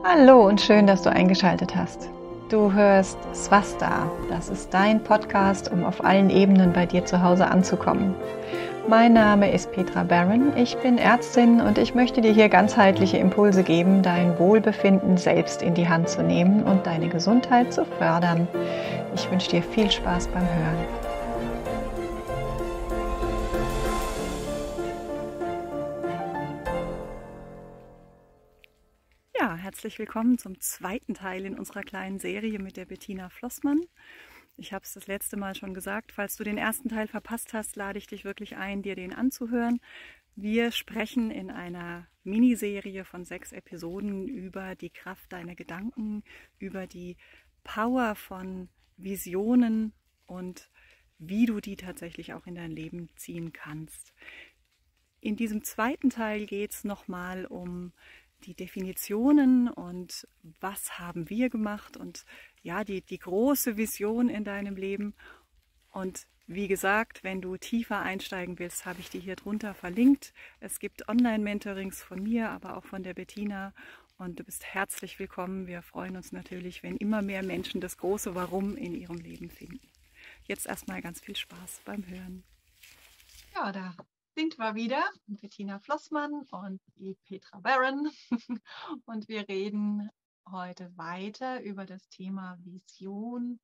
Hallo und schön, dass du eingeschaltet hast. Du hörst Swasta. Das ist dein Podcast, um auf allen Ebenen bei dir zu Hause anzukommen. Mein Name ist Petra Barron. Ich bin Ärztin und ich möchte dir hier ganzheitliche Impulse geben, dein Wohlbefinden selbst in die Hand zu nehmen und deine Gesundheit zu fördern. Ich wünsche dir viel Spaß beim Hören. Ja, herzlich willkommen zum zweiten Teil in unserer kleinen Serie mit der Bettina Flossmann. Ich habe es das letzte Mal schon gesagt, falls du den ersten Teil verpasst hast, lade ich dich wirklich ein, dir den anzuhören. Wir sprechen in einer Miniserie von 6 Episoden über die Kraft deiner Gedanken, über die Power von Visionen und wie du die tatsächlich auch in dein Leben ziehen kannst. In diesem zweiten Teil geht es nochmal um die Definitionen und was haben wir gemacht und ja, die große Vision in deinem Leben. Und wie gesagt, wenn du tiefer einsteigen willst, habe ich die hier drunter verlinkt. Es gibt Online-Mentorings von mir, aber auch von der Bettina. Und du bist herzlich willkommen. Wir freuen uns natürlich, wenn immer mehr Menschen das große Warum in ihrem Leben finden. Jetzt erstmal ganz viel Spaß beim Hören. Ja, da sind wir wieder, Bettina Flossmann und die Petra Barron. Und wir reden heute weiter über das Thema Vision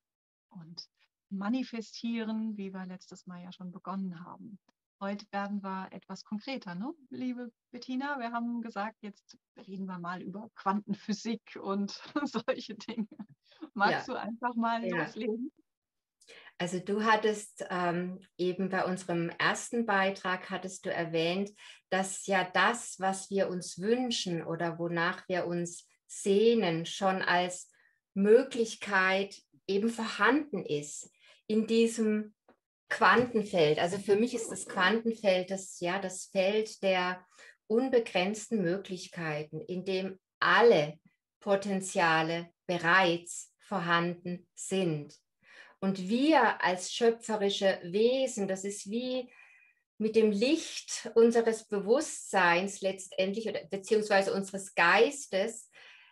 und Manifestieren, wie wir letztes Mal ja schon begonnen haben. Heute werden wir etwas konkreter, ne, liebe Bettina? Wir haben gesagt, jetzt reden wir mal über Quantenphysik und solche Dinge. Magst Ja, du einfach mal ja. loslegen? Also du hattest eben bei unserem ersten Beitrag hattest du erwähnt, dass ja das, was wir uns wünschen oder wonach wir uns sehnen, schon als Möglichkeit eben vorhanden ist in diesem Quantenfeld. Also für mich ist das Quantenfeld das Feld der unbegrenzten Möglichkeiten, in dem alle Potenziale bereits vorhanden sind. Und wir als schöpferische Wesen, das ist wie mit dem Licht unseres Bewusstseins letztendlich oder beziehungsweise unseres Geistes,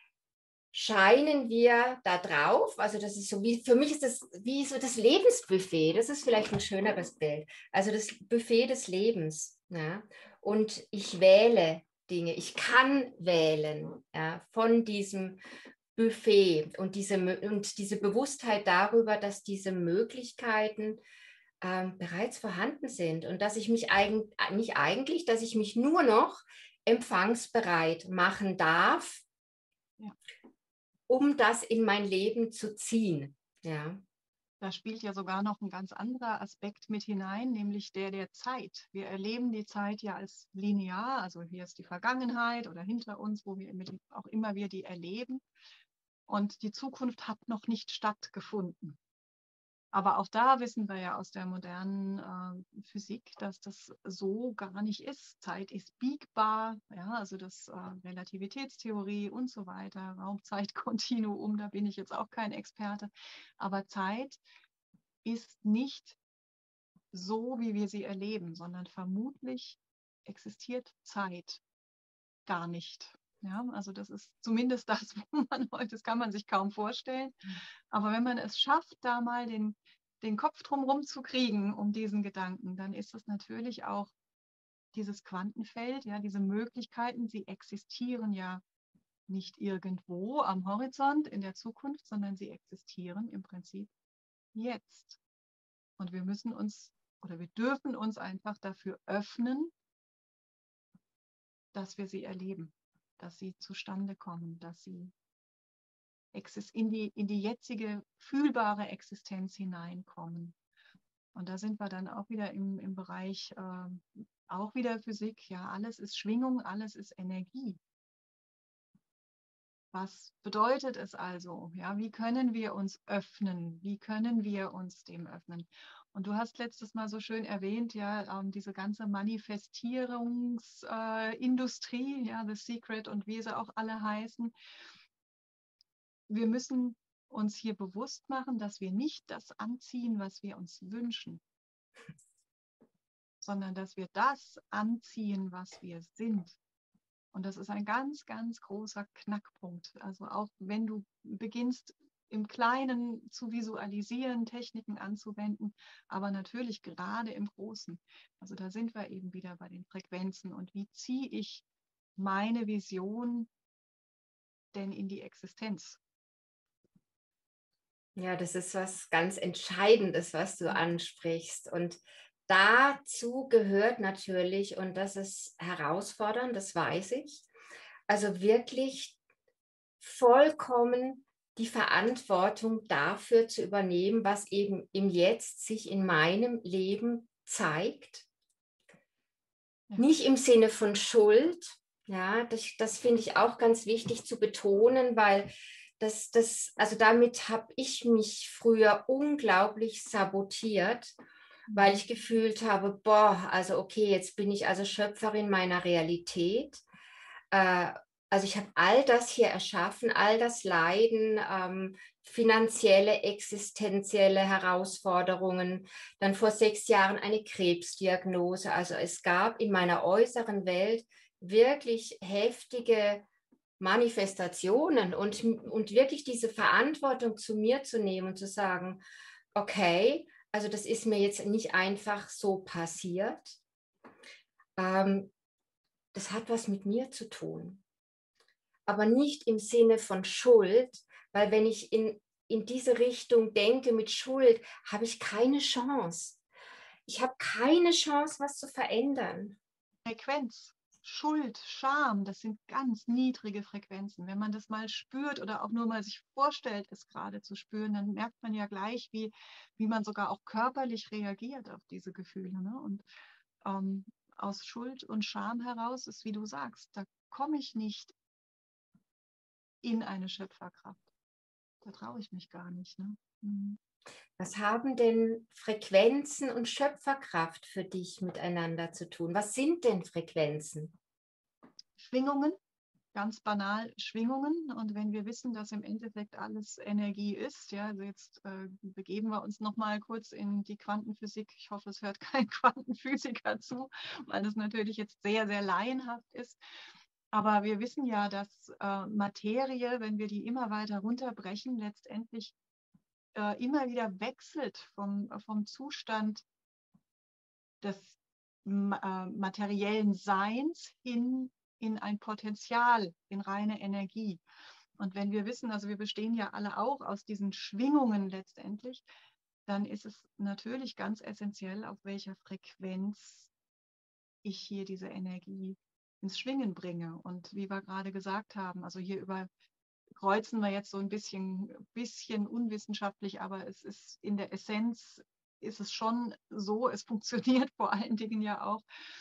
scheinen wir da drauf. Also das ist so wie, für mich ist das wie so das Lebensbuffet. Das ist vielleicht ein schöneres Bild. Also das Buffet des Lebens. Ja? Und ich wähle Dinge. Ich kann wählen, ja, von diesem Buffet und diese Bewusstheit darüber, dass diese Möglichkeiten bereits vorhanden sind und dass ich mich dass ich mich nur noch empfangsbereit machen darf, Ja. um das in mein Leben zu ziehen. Ja. Da spielt ja sogar noch ein ganz anderer Aspekt mit hinein, nämlich der Zeit. Wir erleben die Zeit ja als linear, also hier ist die Vergangenheit oder hinter uns, wo wir auch immer wir die erleben. Und die Zukunft hat noch nicht stattgefunden. Aber auch da wissen wir ja aus der modernen Physik, dass das so gar nicht ist. Zeit ist biegbar, ja, also das Relativitätstheorie und so weiter, Raumzeitkontinuum, da bin ich jetzt auch kein Experte. Aber Zeit ist nicht so, wie wir sie erleben, sondern vermutlich existiert Zeit gar nicht. Ja, also das ist zumindest das, wo man heute, das kann man sich kaum vorstellen. Aber wenn man es schafft, da mal den Kopf drumherum zu kriegen um diesen Gedanken, dann ist es natürlich auch dieses Quantenfeld, ja, diese Möglichkeiten, sie existieren ja nicht irgendwo am Horizont in der Zukunft, sondern sie existieren im Prinzip jetzt. Und wir müssen uns oder wir dürfen uns einfach dafür öffnen, dass wir sie erleben, dass sie zustande kommen, dass sie in die jetzige fühlbare Existenz hineinkommen. Und da sind wir dann auch wieder im Bereich, auch wieder Physik, ja, alles ist Schwingung, alles ist Energie. Was bedeutet es also? Ja, wie können wir uns öffnen? Wie können wir uns dem öffnen? Und du hast letztes Mal so schön erwähnt, ja, diese ganze Manifestierungsindustrie, ja, The Secret und wie sie auch alle heißen. Wir müssen uns hier bewusst machen, dass wir nicht das anziehen, was wir uns wünschen, sondern dass wir das anziehen, was wir sind. Und das ist ein ganz, ganz großer Knackpunkt. Also auch wenn du beginnst, im Kleinen zu visualisieren, Techniken anzuwenden, aber natürlich gerade im Großen. Also da sind wir eben wieder bei den Frequenzen und wie ziehe ich meine Vision denn in die Existenz? Ja, das ist was ganz Entscheidendes, was du ansprichst. Und dazu gehört natürlich, und das ist herausfordernd, das weiß ich, also wirklich vollkommen die Verantwortung dafür zu übernehmen, was eben im Jetzt sich in meinem Leben zeigt. Ja. Nicht im Sinne von Schuld, ja, das finde ich auch ganz wichtig zu betonen, weil also damit habe ich mich früher unglaublich sabotiert, weil ich gefühlt habe, boah, also okay, jetzt bin ich also Schöpferin meiner Realität. Also ich habe all das hier erschaffen, all das Leiden, finanzielle, existenzielle Herausforderungen, dann vor 6 Jahren eine Krebsdiagnose. Also es gab in meiner äußeren Welt wirklich heftige Manifestationen und wirklich diese Verantwortung zu mir zu nehmen und zu sagen, okay, also das ist mir jetzt nicht einfach so passiert. Das hat was mit mir zu tun, aber nicht im Sinne von Schuld, weil wenn ich in diese Richtung denke mit Schuld, habe ich keine Chance. Ich habe keine Chance, was zu verändern. Frequenz, Schuld, Scham, das sind ganz niedrige Frequenzen. Wenn man das mal spürt oder auch nur mal sich vorstellt, es gerade zu spüren, dann merkt man ja gleich, wie man sogar auch körperlich reagiert auf diese Gefühle. Ne? Und aus Schuld und Scham heraus ist, wie du sagst, da komme ich nicht in eine Schöpferkraft. Da traue ich mich gar nicht. Ne? Mhm. Was haben denn Frequenzen und Schöpferkraft für dich miteinander zu tun? Was sind denn Frequenzen? Schwingungen, ganz banal Schwingungen. Und wenn wir wissen, dass im Endeffekt alles Energie ist, ja, also jetzt begeben wir uns noch mal kurz in die Quantenphysik. Ich hoffe, es hört kein Quantenphysiker zu, weil das natürlich jetzt sehr, sehr laienhaft ist. Aber wir wissen ja, dass Materie, wenn wir die immer weiter runterbrechen, letztendlich immer wieder wechselt vom Zustand des materiellen Seins hin in ein Potenzial, in reine Energie. Und wenn wir wissen, also wir bestehen ja alle auch aus diesen Schwingungen letztendlich, dann ist es natürlich ganz essentiell, auf welcher Frequenz ich hier diese Energie ins Schwingen bringe. Und wie wir gerade gesagt haben, also hier überkreuzen wir jetzt so ein bisschen unwissenschaftlich, aber es ist in der Essenz ist es schon so, es funktioniert vor allen Dingen ja auch,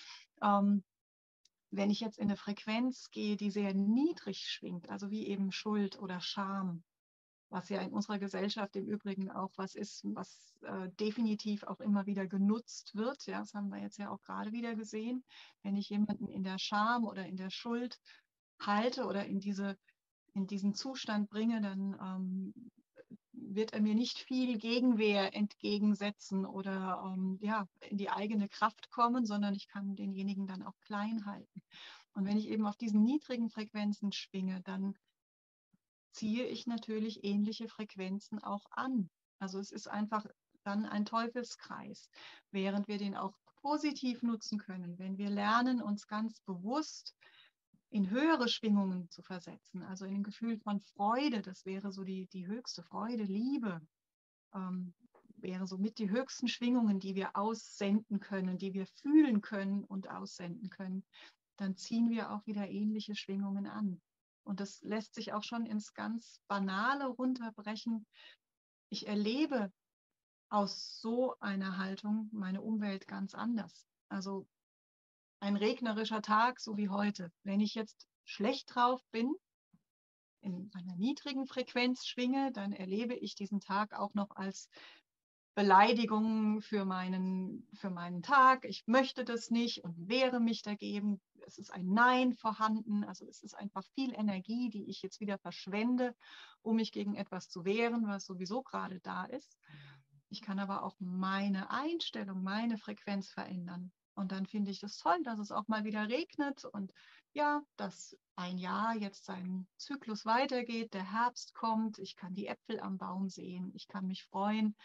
wenn ich jetzt in eine Frequenz gehe, die sehr niedrig schwingt, also wie eben Schuld oder Scham, was ja in unserer Gesellschaft im Übrigen auch was ist, was definitiv auch immer wieder genutzt wird. Ja, das haben wir jetzt ja auch gerade wieder gesehen. Wenn ich jemanden in der Scham oder in der Schuld halte oder in diesen Zustand bringe, dann wird er mir nicht viel Gegenwehr entgegensetzen oder ja, in die eigene Kraft kommen, sondern ich kann denjenigen dann auch klein halten. Und wenn ich eben auf diesen niedrigen Frequenzen schwinge, dann ziehe ich natürlich ähnliche Frequenzen auch an. Also es ist einfach dann ein Teufelskreis, während wir den auch positiv nutzen können, wenn wir lernen, uns ganz bewusst in höhere Schwingungen zu versetzen, also in ein Gefühl von Freude, das wäre so die höchste Freude, Liebe, wäre somit die höchsten Schwingungen, die wir aussenden können, die wir fühlen können und aussenden können, dann ziehen wir auch wieder ähnliche Schwingungen an. Und das lässt sich auch schon ins ganz Banale runterbrechen. Ich erlebe aus so einer Haltung meine Umwelt ganz anders. Also ein regnerischer Tag, so wie heute. Wenn ich jetzt schlecht drauf bin, in einer niedrigen Frequenz schwinge, dann erlebe ich diesen Tag auch noch als Beleidigung für meinen Tag. Ich möchte das nicht und wehre mich dagegen. Es ist ein Nein vorhanden. Also es ist einfach viel Energie, die ich jetzt wieder verschwende, um mich gegen etwas zu wehren, was sowieso gerade da ist. Ich kann aber auch meine Einstellung, meine Frequenz verändern. Und dann finde ich das toll, dass es auch mal wieder regnet und ja, dass ein Jahr jetzt seinen Zyklus weitergeht, der Herbst kommt, ich kann die Äpfel am Baum sehen, ich kann mich freuen,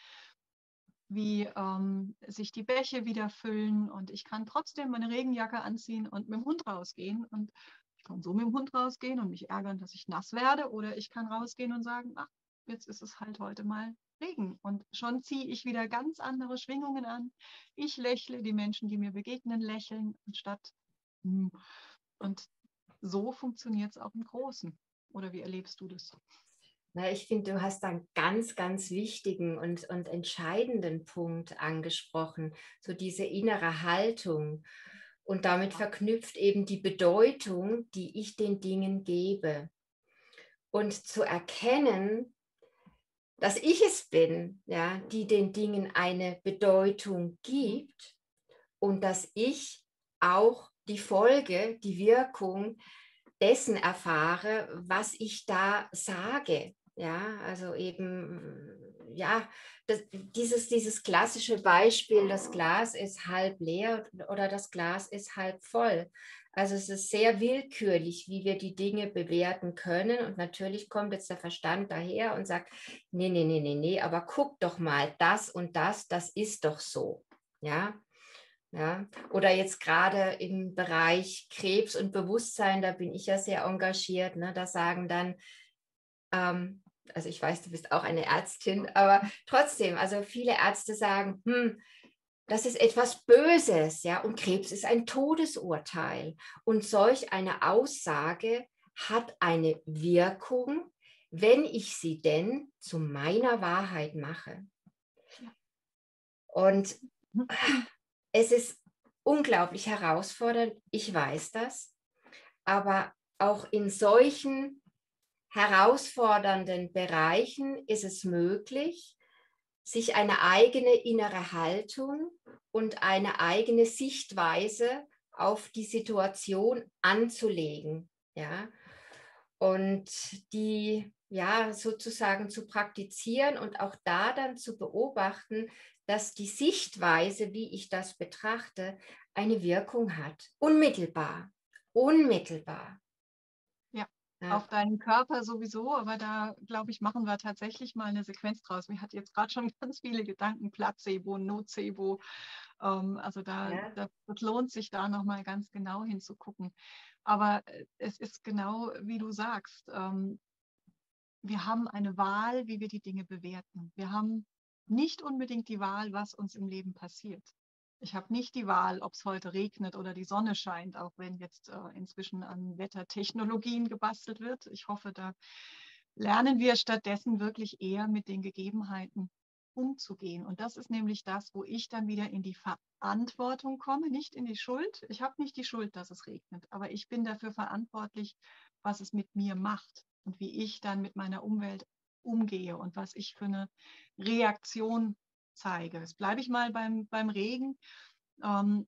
wie sich die Bäche wieder füllen und ich kann trotzdem meine Regenjacke anziehen und mit dem Hund rausgehen und ich kann so mit dem Hund rausgehen und mich ärgern, dass ich nass werde oder ich kann rausgehen und sagen, ach, jetzt ist es halt heute mal Regen und schon ziehe ich wieder ganz andere Schwingungen an. Ich lächle, die Menschen, die mir begegnen, lächeln anstatt hm. Und so funktioniert es auch im Großen. Oder wie erlebst du das? Na, ich finde, du hast da einen ganz, ganz wichtigen und entscheidenden Punkt angesprochen, so diese innere Haltung. Und damit verknüpft eben die Bedeutung, die ich den Dingen gebe. Und zu erkennen, dass ich es bin, ja, die den Dingen eine Bedeutung gibt und dass ich auch die Folge, die Wirkung dessen erfahre, was ich da sage. Ja, also eben, ja, dieses klassische Beispiel, das Glas ist halb leer oder das Glas ist halb voll. Also es ist sehr willkürlich, wie wir die Dinge bewerten können. Und natürlich kommt jetzt der Verstand daher und sagt, nee, nee, nee, nee, nee, aber guck doch mal, das und das ist doch so. Ja, ja, oder jetzt gerade im Bereich Krebs und Bewusstsein, da bin ich ja sehr engagiert. Ne? Da sagen dann, also ich weiß, du bist auch eine Ärztin, aber trotzdem, also viele Ärzte sagen, das ist etwas Böses, ja, und Krebs ist ein Todesurteil. Und solch eine Aussage hat eine Wirkung, wenn ich sie denn zu meiner Wahrheit mache. Ja. Und es ist unglaublich herausfordernd, ich weiß das, aber auch in solchen herausfordernden Bereichen ist es möglich, sich eine eigene innere Haltung und eine eigene Sichtweise auf die Situation anzulegen, ja, und die ja sozusagen zu praktizieren und auch da dann zu beobachten, dass die Sichtweise, wie ich das betrachte, eine Wirkung hat. Unmittelbar. Unmittelbar. Ja, Ja. auf deinen Körper sowieso, aber da, glaube ich, machen wir tatsächlich mal eine Sequenz draus. Mir hat jetzt gerade schon ganz viele Gedanken, Placebo, Nocebo. Also Ja. das lohnt sich da nochmal ganz genau hinzugucken. Aber es ist genau, wie du sagst, wir haben eine Wahl, wie wir die Dinge bewerten. Wir haben nicht unbedingt die Wahl, was uns im Leben passiert. Ich habe nicht die Wahl, ob es heute regnet oder die Sonne scheint, auch wenn jetzt inzwischen an Wettertechnologien gebastelt wird. Ich hoffe, da lernen wir stattdessen wirklich eher mit den Gegebenheiten umzugehen. Und das ist nämlich das, wo ich dann wieder in die Verantwortung komme, nicht in die Schuld. Ich habe nicht die Schuld, dass es regnet, aber ich bin dafür verantwortlich, was es mit mir macht und wie ich dann mit meiner Umwelt umgehe und was ich für eine Reaktion zeige. Jetzt bleibe ich mal beim Regen. Ähm,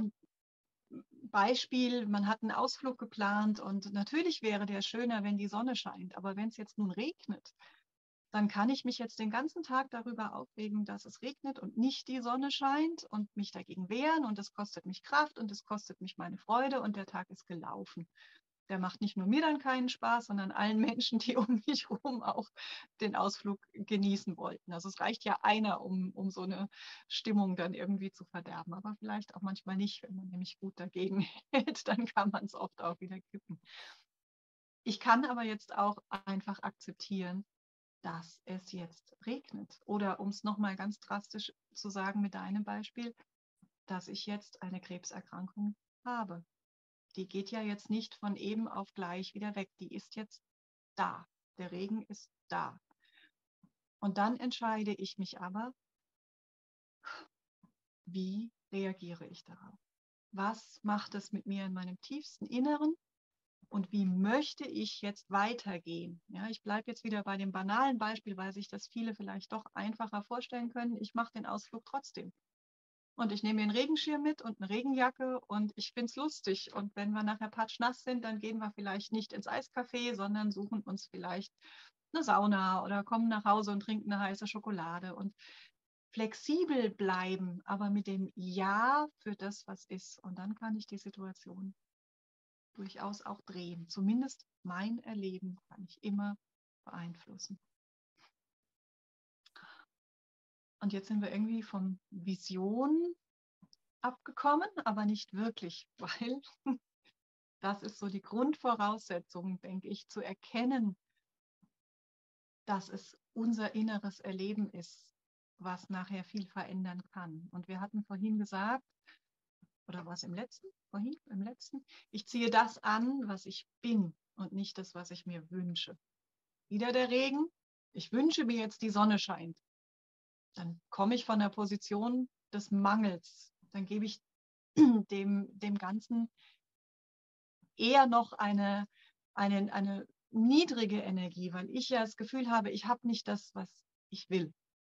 Beispiel, man hat einen Ausflug geplant und natürlich wäre der schöner, wenn die Sonne scheint, aber wenn es jetzt nun regnet, dann kann ich mich jetzt den ganzen Tag darüber aufregen, dass es regnet und nicht die Sonne scheint und mich dagegen wehren und es kostet mich Kraft und es kostet mich meine Freude und der Tag ist gelaufen. Der macht nicht nur mir dann keinen Spaß, sondern allen Menschen, die um mich herum auch den Ausflug genießen wollten. Also es reicht ja einer, um so eine Stimmung dann irgendwie zu verderben, aber vielleicht auch manchmal nicht. Wenn man nämlich gut dagegen hält, dann kann man es oft auch wieder kippen. Ich kann aber jetzt auch einfach akzeptieren, dass es jetzt regnet. Oder um es nochmal ganz drastisch zu sagen mit deinem Beispiel, dass ich jetzt eine Krebserkrankung habe. Die geht ja jetzt nicht von eben auf gleich wieder weg. Die ist jetzt da. Der Regen ist da. Und dann entscheide ich mich aber, wie reagiere ich darauf? Was macht es mit mir in meinem tiefsten Inneren? Und wie möchte ich jetzt weitergehen? Ja, ich bleibe jetzt wieder bei dem banalen Beispiel, weil sich das viele vielleicht doch einfacher vorstellen können. Ich mache den Ausflug trotzdem. Und ich nehme mir einen Regenschirm mit und eine Regenjacke und ich finde es lustig. Und wenn wir nachher patschnass sind, dann gehen wir vielleicht nicht ins Eiscafé, sondern suchen uns vielleicht eine Sauna oder kommen nach Hause und trinken eine heiße Schokolade. Und flexibel bleiben, aber mit dem Ja für das, was ist. Und dann kann ich die Situation durchaus auch drehen. Zumindest mein Erleben kann ich immer beeinflussen. Und jetzt sind wir irgendwie von Vision abgekommen, aber nicht wirklich, weil das ist so die Grundvoraussetzung, denke ich, zu erkennen, dass es unser inneres Erleben ist, was nachher viel verändern kann. Und wir hatten vorhin gesagt, oder was im letzten, ich ziehe das an, was ich bin und nicht das, was ich mir wünsche. Wieder der Regen, ich wünsche mir jetzt, die Sonne scheint. Dann komme ich von der Position des Mangels. Dann gebe ich dem Ganzen eher noch eine niedrige Energie, weil ich ja das Gefühl habe, ich habe nicht das, was ich will.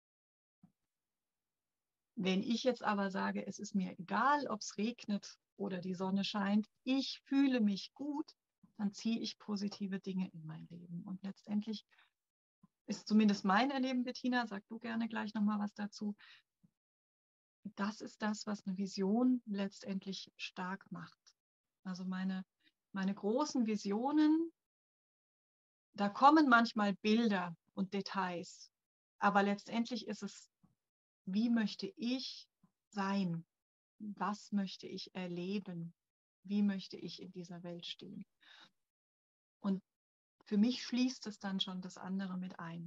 Wenn ich jetzt aber sage, es ist mir egal, ob es regnet oder die Sonne scheint, ich fühle mich gut, dann ziehe ich positive Dinge in mein Leben. Und letztendlich ist zumindest mein Erleben, Bettina, sag du gerne gleich nochmal was dazu, das ist das, was eine Vision letztendlich stark macht. Also meine großen Visionen, da kommen manchmal Bilder und Details, aber letztendlich ist es, wie möchte ich sein? Was möchte ich erleben? Wie möchte ich in dieser Welt stehen? Und für mich schließt es dann schon das andere mit ein.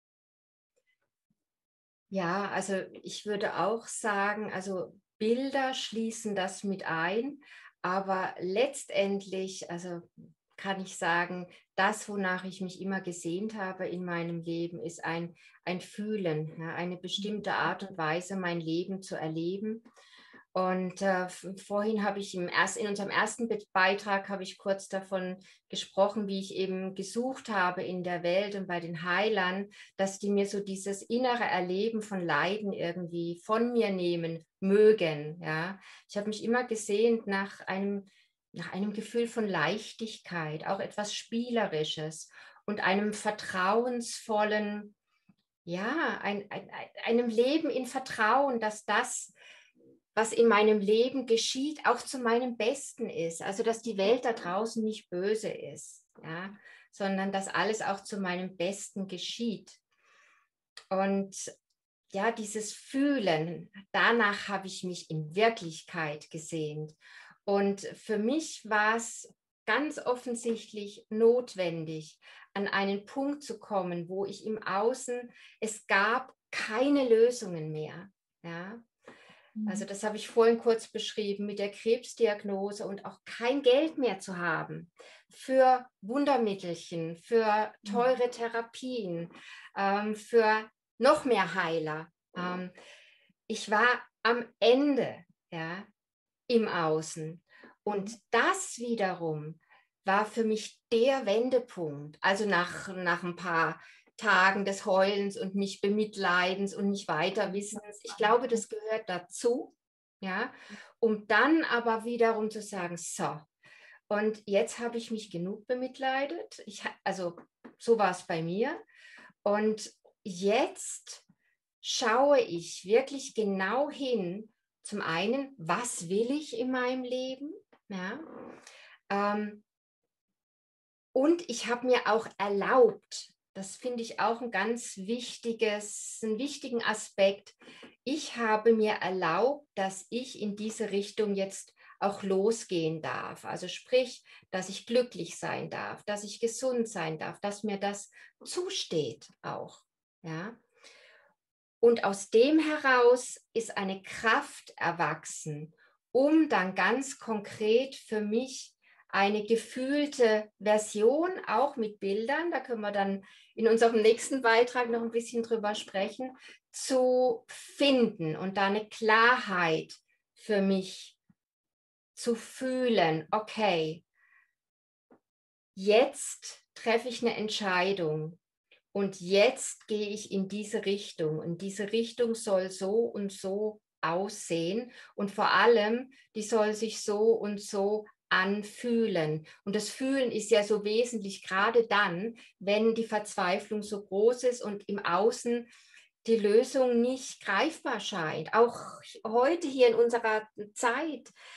Ja, also ich würde auch sagen, also Bilder schließen das mit ein, aber letztendlich, also kann ich sagen, das, wonach ich mich immer gesehnt habe in meinem Leben, ist ein Fühlen, ja, eine bestimmte Art und Weise, mein Leben zu erleben. Und vorhin habe ich in unserem ersten Beitrag habe ich kurz davon gesprochen, wie ich eben gesucht habe in der Welt und bei den Heilern, dass die mir so dieses innere Erleben von Leiden irgendwie von mir nehmen mögen. Ja? Ich habe mich immer gesehnt nach einem Gefühl von Leichtigkeit, auch etwas Spielerisches und einem vertrauensvollen, ja, einem Leben in Vertrauen, dass das, was in meinem Leben geschieht, auch zu meinem Besten ist. Also, dass die Welt da draußen nicht böse ist, ja, sondern dass alles auch zu meinem Besten geschieht. Und ja, dieses Fühlen, danach habe ich mich in Wirklichkeit gesehnt. Und für mich war es ganz offensichtlich notwendig, an einen Punkt zu kommen, wo ich im Außen, es gab keine Lösungen mehr. Ja? Also das habe ich vorhin kurz beschrieben mit der Krebsdiagnose und auch kein Geld mehr zu haben für Wundermittelchen, für teure Therapien, für noch mehr Heiler. Ich war am Ende, ja, im Außen. Und das wiederum war für mich der Wendepunkt. Also nach ein paar Tagen des Heulens und nicht Bemitleidens und nicht Weiterwissens. Ich glaube, das gehört dazu, ja, um dann aber wiederum zu sagen, so, und jetzt habe ich mich genug bemitleidet. Also so war es bei mir. Und jetzt schaue ich wirklich genau hin, zum einen, was will ich in meinem Leben? Ja? Und ich habe mir auch erlaubt, das finde ich auch einen wichtigen Aspekt, ich habe mir erlaubt, dass ich in diese Richtung jetzt auch losgehen darf. Also sprich, dass ich glücklich sein darf, dass ich gesund sein darf, dass mir das zusteht auch. Ja? Und aus dem heraus ist eine Kraft erwachsen, um dann ganz konkret für mich eine gefühlte Version, auch mit Bildern, da können wir dann in unserem nächsten Beitrag noch ein bisschen drüber sprechen, zu finden und da eine Klarheit für mich zu fühlen. Okay, jetzt treffe ich eine Entscheidung. Und jetzt gehe ich in diese Richtung. Und diese Richtung soll so und so aussehen. Und vor allem, die soll sich so und so anfühlen. Und das Fühlen ist ja so wesentlich, gerade dann, wenn die Verzweiflung so groß ist und im Außen die Lösung nicht greifbar scheint. Auch heute hier in unserer Zeit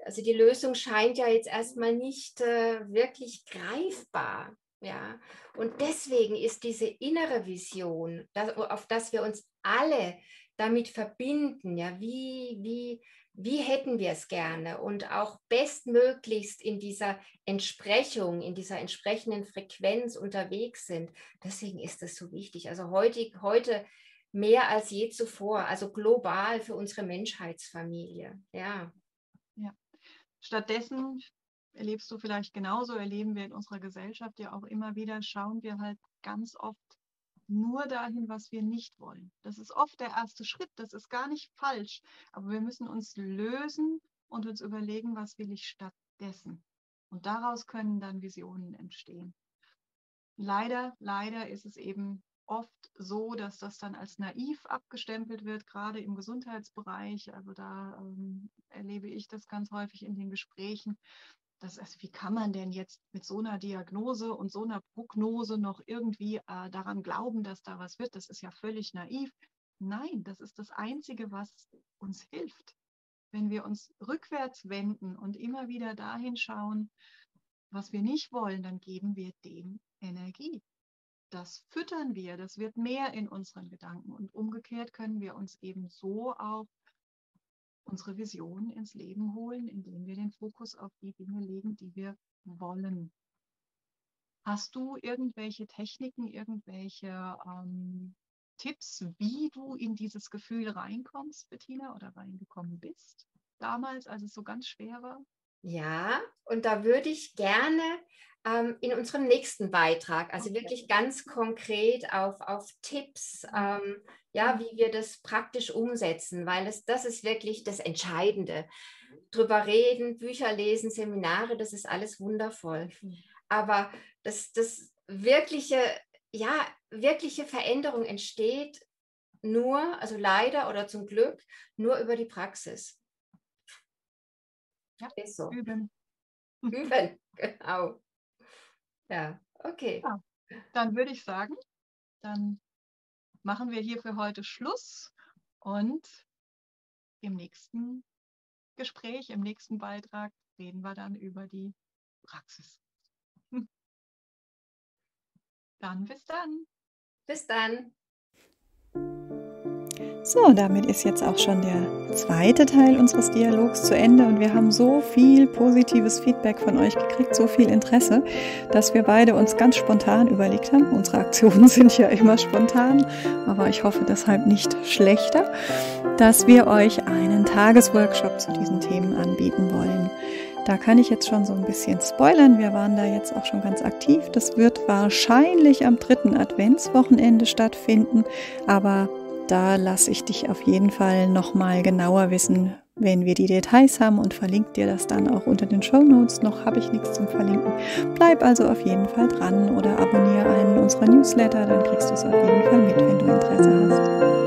also die Lösung scheint ja jetzt erstmal nicht wirklich greifbar. Ja, und deswegen ist diese innere Vision, auf das wir uns alle damit verbinden, ja, wie hätten wir es gerne und auch bestmöglichst in dieser Entsprechung, in dieser entsprechenden Frequenz unterwegs sind. Deswegen ist es so wichtig. Also heute mehr als je zuvor, also global für unsere Menschheitsfamilie. Ja. Ja. Stattdessen erlebst du vielleicht genauso, erleben wir in unserer Gesellschaft ja auch immer wieder, schauen wir halt ganz oft nur dahin, was wir nicht wollen. Das ist oft der erste Schritt, das ist gar nicht falsch, aber wir müssen uns lösen und uns überlegen, was will ich stattdessen. Und daraus können dann Visionen entstehen. Leider ist es eben oft so, dass das dann als naiv abgestempelt wird, gerade im Gesundheitsbereich. Also da erlebe ich das ganz häufig in den Gesprächen. Also wie kann man denn jetzt mit so einer Diagnose und so einer Prognose noch irgendwie daran glauben, dass da was wird? Das ist ja völlig naiv. Nein, das ist das Einzige, was uns hilft. Wenn wir uns rückwärts wenden und immer wieder dahin schauen, was wir nicht wollen, dann geben wir dem Energie. Das füttern wir, das wird mehr in unseren Gedanken. Und umgekehrt können wir uns eben so auch unsere Vision ins Leben holen, indem wir den Fokus auf die Dinge legen, die wir wollen. Hast du irgendwelche Techniken, irgendwelche Tipps, wie du in dieses Gefühl reinkommst, Bettina, oder reingekommen bist? Damals, als es so ganz schwer war? Ja, und da würde ich gerne in unserem nächsten Beitrag, also wirklich ganz konkret auf Tipps, ja, wie wir das praktisch umsetzen, weil das ist wirklich das Entscheidende. Drüber reden, Bücher lesen, Seminare, das ist alles wundervoll. Aber das wirkliche Veränderung entsteht nur, also leider oder zum Glück, nur über die Praxis. Ja, ist so. Üben. Üben, genau. Ja, okay. Ja, dann würde ich sagen, dann machen wir hier für heute Schluss und im nächsten Gespräch, im nächsten Beitrag reden wir dann über die Praxis. Dann bis dann. Bis dann. So, damit ist jetzt auch schon der zweite Teil unseres Dialogs zu Ende und wir haben so viel positives Feedback von euch gekriegt, so viel Interesse, dass wir beide uns ganz spontan überlegt haben. Unsere Aktionen sind ja immer spontan, aber ich hoffe deshalb nicht schlechter, dass wir euch einen Tagesworkshop zu diesen Themen anbieten wollen. Da kann ich jetzt schon so ein bisschen spoilern. Wir waren da jetzt auch schon ganz aktiv. Das wird wahrscheinlich am 3. Adventswochenende stattfinden, aber da lasse ich dich auf jeden Fall nochmal genauer wissen, wenn wir die Details haben, und verlinke dir das dann auch unter den Shownotes. Noch habe ich nichts zum Verlinken. Bleib also auf jeden Fall dran oder abonniere einen unserer Newsletter, dann kriegst du es auf jeden Fall mit, wenn du Interesse hast.